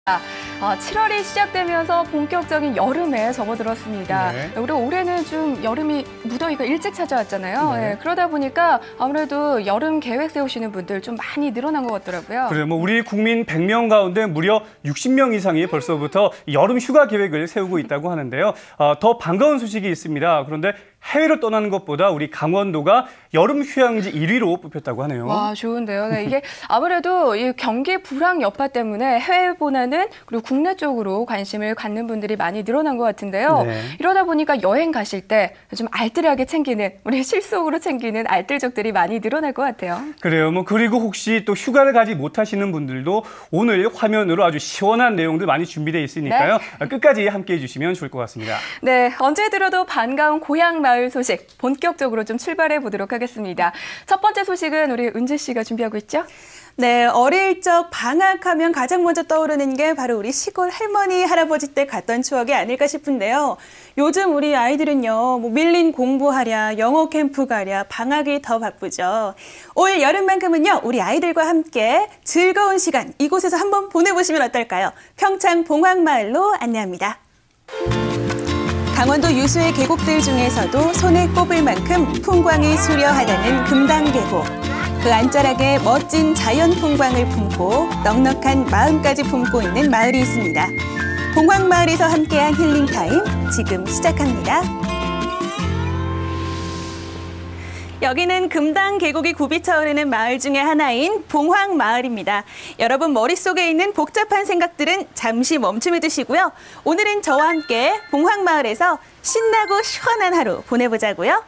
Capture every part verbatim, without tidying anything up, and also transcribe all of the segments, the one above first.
아, 칠월이 시작되면서 본격적인 여름에 접어들었습니다. 네. 우리 올해는 좀 여름이 무더위가 일찍 찾아왔잖아요. 네. 네, 그러다 보니까 아무래도 여름 계획 세우시는 분들 좀 많이 늘어난 것 같더라고요. 그래요. 뭐 우리 국민 백 명 가운데 무려 육십 명 이상이 벌써부터 여름 휴가 계획을 세우고 있다고 하는데요. 어, 더 반가운 소식이 있습니다. 그런데 해외로 떠나는 것보다 우리 강원도가 여름 휴양지 일 위로 뽑혔다고 하네요. 와, 좋은데요. 네, 이게 아무래도 이 경기 불황 여파 때문에 해외보다는 그리고 국내 쪽으로 관심을 갖는 분들이 많이 늘어난 것 같은데요. 네. 이러다 보니까 여행 가실 때 좀 알뜰하게 챙기는, 우리 실속으로 챙기는 알뜰족들이 많이 늘어날 것 같아요. 그래요. 뭐 그리고 혹시 또 휴가를 가지 못하시는 분들도 오늘 화면으로 아주 시원한 내용들 많이 준비되어 있으니까요. 네. 끝까지 함께해 주시면 좋을 것 같습니다. 네, 언제 들어도 반가운 고향 마을 소식 본격적으로 좀 출발해 보도록 하겠습니다. 첫 번째 소식은 우리 은지 씨가 준비하고 있죠? 네, 어릴 적 방학하면 가장 먼저 떠오르는 게 바로 우리 시골 할머니, 할아버지 때 갔던 추억이 아닐까 싶은데요. 요즘 우리 아이들은요, 뭐 밀린 공부하랴, 영어 캠프 가랴, 방학이 더 바쁘죠. 올 여름만큼은요, 우리 아이들과 함께 즐거운 시간 이곳에서 한번 보내보시면 어떨까요? 평창 봉황마을로 안내합니다. 강원도 유수의 계곡들 중에서도 손에 꼽을 만큼 풍광이 수려하다는 금당계곡. 그 안자락에 멋진 자연 풍광을 품고 넉넉한 마음까지 품고 있는 마을이 있습니다. 봉황마을에서 함께한 힐링타임 지금 시작합니다. 여기는 금당 계곡이 굽이쳐 흐르는 마을 중에 하나인 봉황마을입니다. 여러분 머릿속에 있는 복잡한 생각들은 잠시 멈춤해 두시고요. 오늘은 저와 함께 봉황마을에서 신나고 시원한 하루 보내보자고요.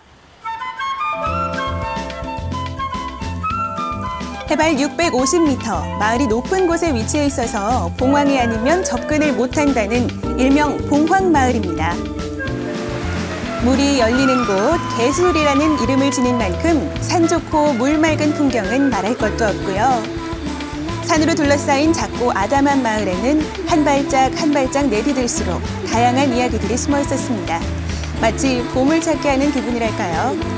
해발 육백오십 미터, 마을이 높은 곳에 위치해 있어서 봉황이 아니면 접근을 못한다는 일명 봉황마을입니다. 물이 열리는 곳, 개술이라는 이름을 지닌 만큼 산 좋고 물 맑은 풍경은 말할 것도 없고요. 산으로 둘러싸인 작고 아담한 마을에는 한 발짝 한 발짝 내디딜수록 다양한 이야기들이 숨어 있었습니다. 마치 보물 찾기 하는 기분이랄까요?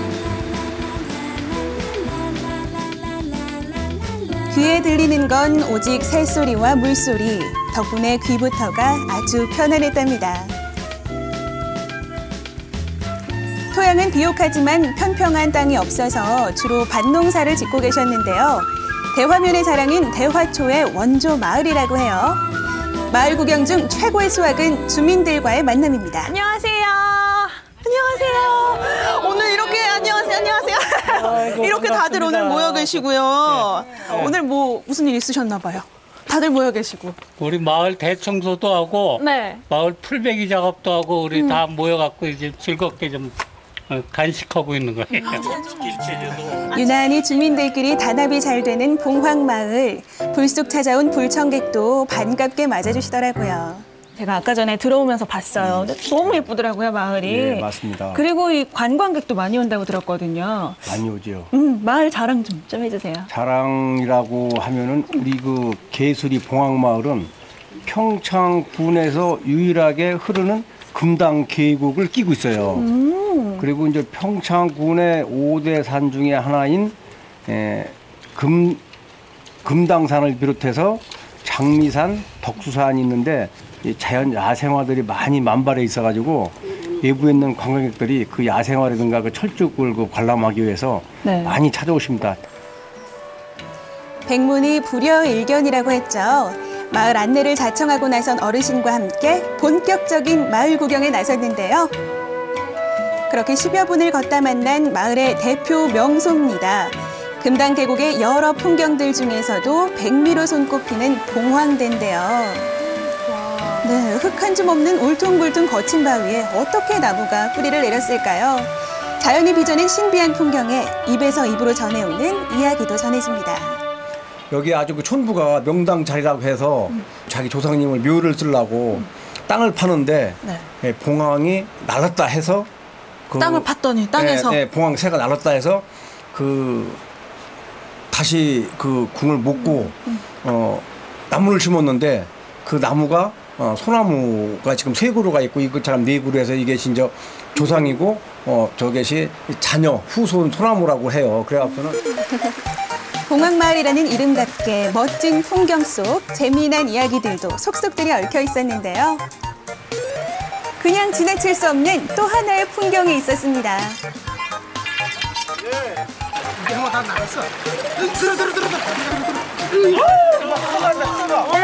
귀에 들리는 건 오직 새소리와 물소리, 덕분에 귀부터가 아주 편안했답니다. 토양은 비옥하지만 평평한 땅이 없어서 주로 밭농사를 짓고 계셨는데요. 대화면의 자랑인 대화초의 원조 마을이라고 해요. 마을 구경 중 최고의 수확은 주민들과의 만남입니다. 안녕하세요. 안녕하세요. 오늘 이렇게 안녕하세요. 안녕하세요. 아이고, 이렇게 다들 반갑습니다. 오늘 모여 계시고요. 네. 네. 오늘 뭐 무슨 일 있으셨나 봐요. 다들 모여 계시고. 우리 마을 대청소도 하고 네. 마을 풀베기 작업도 하고 우리 음. 다 모여갖고 이제 즐겁게 좀 간식하고 있는 거예요. 유난히 주민들끼리 단합이 잘 되는 봉황마을. 불쑥 찾아온 불청객도 반갑게 맞아주시더라고요. 제가 아까 전에 들어오면서 봤어요. 근데 너무 예쁘더라고요, 마을이. 네, 맞습니다. 그리고 이 관광객도 많이 온다고 들었거든요. 많이 오죠. 음, 마을 자랑 좀, 좀 해주세요. 자랑이라고 하면은 우리 그 개수리 봉황마을은 평창군에서 유일하게 흐르는 금당 계곡을 끼고 있어요. 음. 그리고 이제 평창군의 오 대 산 중에 하나인 에, 금, 금당산을 비롯해서 장미산, 덕수산이 있는데 이 자연 야생화들이 많이 만발해 있어가지고 외부에 있는 관광객들이 그 야생화라든가 그 철쭉을 그 관람하기 위해서 네. 많이 찾아오십니다. 백문이 불여일견이라고 했죠. 마을 안내를 자청하고 나선 어르신과 함께 본격적인 마을 구경에 나섰는데요. 그렇게 십여 분을 걷다 만난 마을의 대표 명소입니다. 금당 계곡의 여러 풍경들 중에서도 백미로 손꼽히는 봉황대인데요. 네, 흙 한 줌 없는 울퉁불퉁 거친 바위에 어떻게 나무가 뿌리를 내렸을까요? 자연이 빚어낸 신비한 풍경에 입에서 입으로 전해오는 이야기도 전해집니다. 여기 아주 그 촌부가 명당 자리라고 해서 음. 자기 조상님을 묘를 쓰려고 음. 땅을 파는데 네. 봉황이 날았다 해서 그 땅을 팠더니 땅에서 네, 네, 봉황새가 날았다 해서 그 다시 그 궁을 몽고 음. 음. 어, 나무를 심었는데 그 나무가 어, 소나무가 지금 세 그루가 있고 이것처럼 네 그루에서 이게 진짜 조상이고 어, 저것이 자녀 후손 소나무라고 해요. 그래갖고는 공항마을이라는 이름답게 멋진 풍경 속 재미난 이야기들도 속속들이 얽혀 있었는데요. 그냥 지나칠 수 없는 또 하나의 풍경이 있었습니다. 이제 한번 다 나갔어. 들어 들어 들어 들어.